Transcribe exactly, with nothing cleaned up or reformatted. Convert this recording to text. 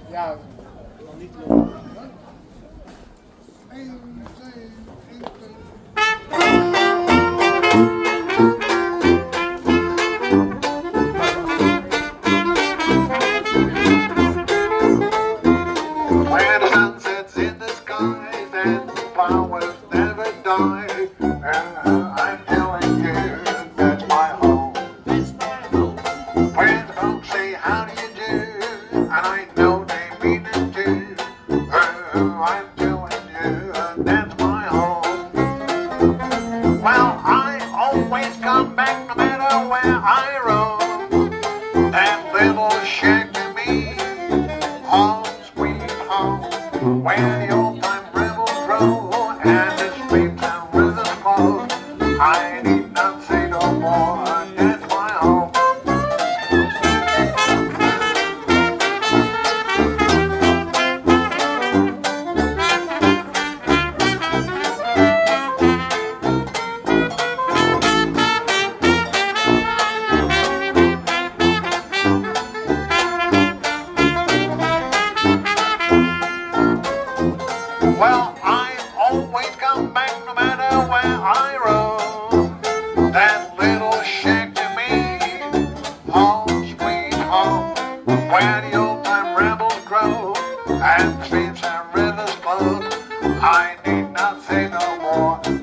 Ja, nog niet lopen. één, twee, één, twee. When the sun sets in the skies and the flowers never die, uh, I'm telling you, that's my home. That's my home. When the folks say, how do you do? And I know they mean it too. Uh, I'm telling you, that's my home. Well, I always come back no matter where I roam. That little shack to me, home sweet home, where the old time rebels grow and the streams and rivers flow. I need not say no more, that's my home. Well, I always come back no matter where I roam. That little shack to me, home sweet home, where the old time rebels grow and the streams and rivers flow. I need not say no more.